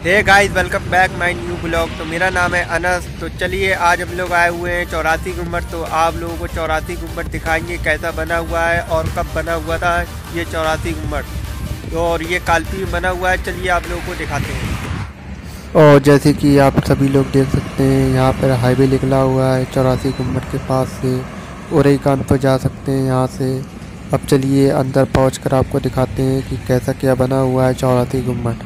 Hey guys, welcome back my new blog. तो मेरा नाम है अनस। तो चलिए आज हम लोग आए हुए हैं 84 गुम्बद। तो आप लोगों को 84 गुम्बद दिखाएंगे कैसा बना हुआ है और कब बना हुआ था ये 84 गुम्बद। और ये कालपी में बना हुआ है। चलिए आप लोगों को दिखाते हैं। और जैसे कि आप सभी लोग देख सकते हैं यहाँ पर हाईवे निकला हुआ है 84 गुम्बद के पास से औरईकान पर जा सकते हैं यहाँ से। अब चलिए अंदर पहुँचकर आपको दिखाते हैं कि कैसा क्या बना हुआ है 84 गुम्बद।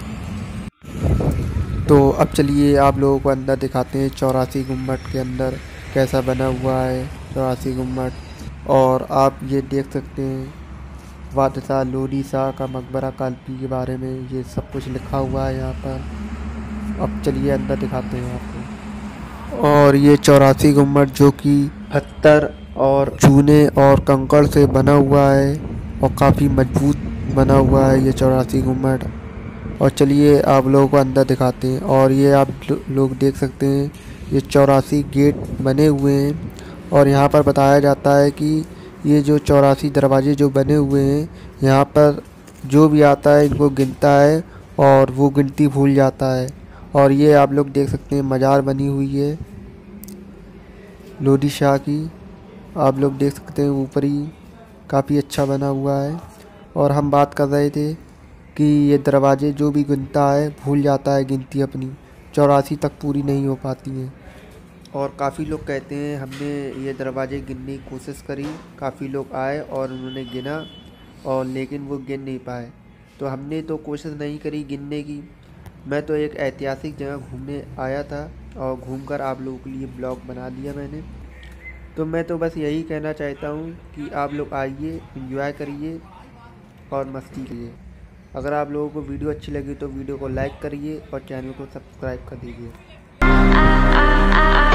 तो अब चलिए आप लोगों को अंदर दिखाते हैं 84 गुम्बद के अंदर कैसा बना हुआ है 84 गुम्बद। और आप ये देख सकते हैं बादशाह लोधी शाह का मकबरा कालपी के बारे में ये सब कुछ लिखा हुआ है यहाँ पर। अब चलिए अंदर दिखाते हैं आपको। और ये 84 गुम्बद जो कि पत्थर और चूने और कंकड़ से बना हुआ है और काफ़ी मजबूत बना हुआ है ये 84 गुम्बद। और चलिए आप लोगों को अंदर दिखाते हैं। और ये आप लोग देख सकते हैं ये 84 गेट बने हुए हैं। और यहाँ पर बताया जाता है कि ये जो 84 दरवाजे जो बने हुए हैं यहाँ पर जो भी आता है इनको गिनता है और वो गिनती भूल जाता है। और ये आप लोग देख सकते हैं मज़ार बनी हुई है लोधी शाह की। आप लोग देख सकते हैं ऊपर ही काफ़ी अच्छा बना हुआ है। और हम बात कर रहे थे कि ये दरवाजे जो भी गिनता है भूल जाता है गिनती अपनी 84 तक पूरी नहीं हो पाती हैं। और काफ़ी लोग कहते हैं हमने ये दरवाजे गिनने की कोशिश करी, काफ़ी लोग आए और उन्होंने गिना और लेकिन वो गिन नहीं पाए। तो हमने तो कोशिश नहीं करी गिनने की। मैं तो एक ऐतिहासिक जगह घूमने आया था और घूमकर आप लोगों के लिए ब्लॉग बना दिया मैंने। तो मैं तो बस यही कहना चाहता हूँ कि आप लोग आइए, एंजॉय करिए और मस्ती कीजिए। अगर आप लोगों को वीडियो अच्छी लगी तो वीडियो को लाइक करिए और चैनल को सब्सक्राइब कर दीजिए।